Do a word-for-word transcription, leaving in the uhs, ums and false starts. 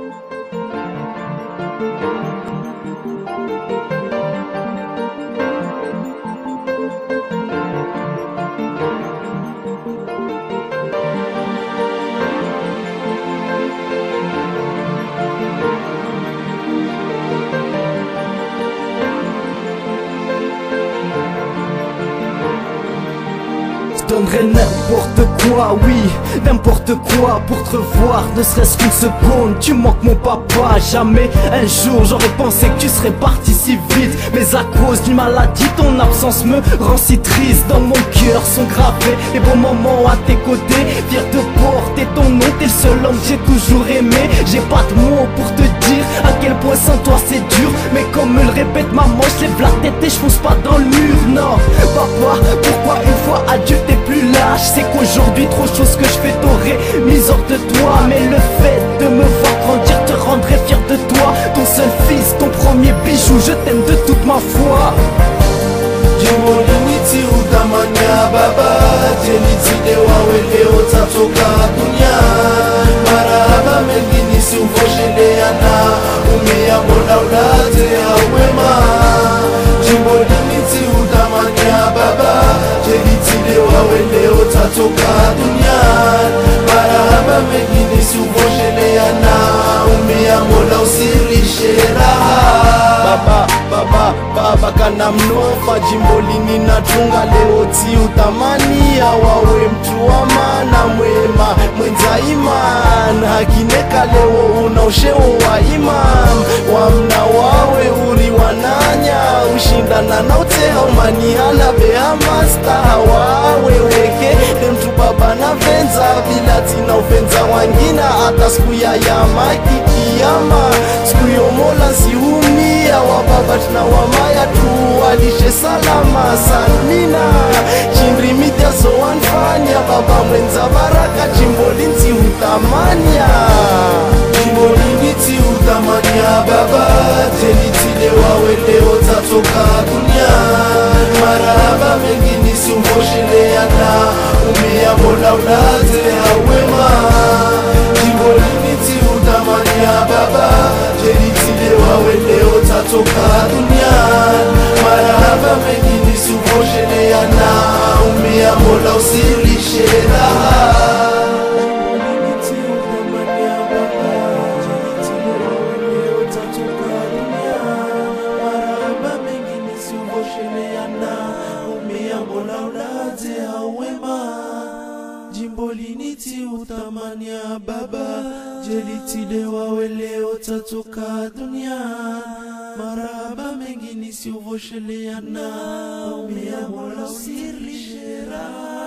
Je donnerais n'importe quoi, oui, n'importe quoi pour te revoir, ne serait-ce qu'une seconde. Tu manques mon papa, jamais un jour j'aurais pensé que tu serais parti si vite. Mais à cause d'une maladie, ton absence me rend si triste. Dans mon cœur sont gravés les bons moments à tes côtés. Fier de porter ton nom, t'es le seul homme que j'ai toujours aimé. J'ai pas de mots pour te dire à quel point sans toi c'est dur. Mais comme me le répète maman, je lève la tête et je fonce pas dans le mur. Non, papa, pourquoi une fois adulte t'es plus lâche? C'est qu'aujourd'hui trop de choses que je fais t'aurais mis hors de toi. Mais le fait de me voir grandir te rendrait fier de toi. Ton seul fils, ton premier bijou, je t'aime de toute ma foi. Jimbonini utamanya baba, jelitide wawe leo tatoka duniani. Marahaba mengine si uvosheleana, umia mola ulate awema. Jimbonini utamanya baba, jelitide wawe leo tatoka duniani. Marahaba mengine si uvosheleana, umia mola usirishe raha. Baba, baba, baba kana mnofa jimbolini natunga leo ti utamania wawe mtu wa maana mwema mwenza iman hakineka leo una usheo wa imam wamna wawe uri wananya ushindana na utea umaniana beha master wawe weke mtu baba na venza bila tina uvenza wangina hata siku ya yama kikiyama siku yomola siumia wa baba tuna wa maya tu walishe salama sanina chindri mitia so wanfanya baba mwenza baraka jimbolinti utamania jimbolinti utamania baba jelitile wawe leo tatoka dunia marahaba mengini si uvosheleana umia mola ulaze hawema jimbolinti utamania baba jelitile wawe leo tatoka dunia marahaba mengine si uvosheleana umia mola usirishe raha. Jimboliniti utamania baba jelitile wawe leo tatoka dunia marahaba mengine si uvosheleana umia mola usirishe raha.